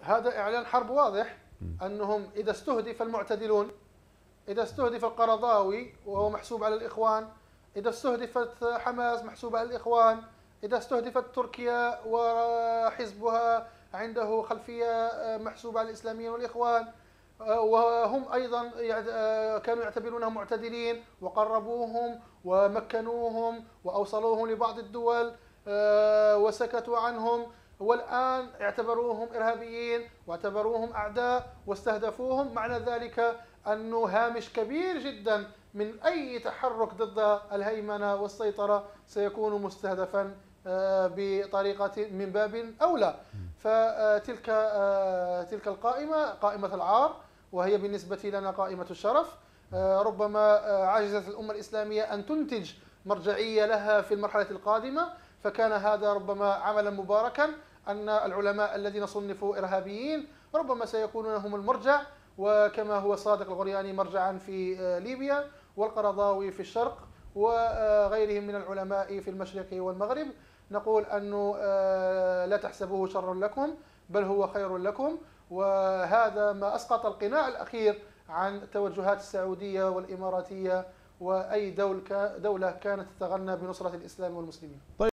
هذا إعلان حرب واضح، أنهم إذا استهدف المعتدلون، إذا استهدف القرضاوي وهو محسوب على الإخوان، إذا استهدفت حماس محسوبة على الإخوان، إذا استهدفت تركيا وحزبها عنده خلفية محسوبة على الإسلاميين والإخوان، وهم أيضا كانوا يعتبرونهم معتدلين وقربوهم ومكنوهم وأوصلوهم لبعض الدول وسكتوا عنهم، والآن اعتبروهم إرهابيين واعتبروهم أعداء واستهدفوهم. معنى ذلك أنه هامش كبير جدا من أي تحرك ضد الهيمنة والسيطرة سيكون مستهدفا بطريقة من باب أولى. فتلك القائمة قائمة العار، وهي بالنسبة لنا قائمة الشرف. ربما عجزت الأمة الإسلامية أن تنتج مرجعية لها في المرحلة القادمة، فكان هذا ربما عملا مباركا أن العلماء الذين صنفوا إرهابيين ربما سيكونون هم المرجع، وكما هو صادق الغرياني مرجعا في ليبيا، والقرضاوي في الشرق، وغيرهم من العلماء في المشرق والمغرب. نقول أنه لا تحسبوه شرا لكم بل هو خير لكم، وهذا ما أسقط القناع الأخير عن التوجهات السعودية والإماراتية وأي دولة كانت تتغنى بنصرة الإسلام والمسلمين.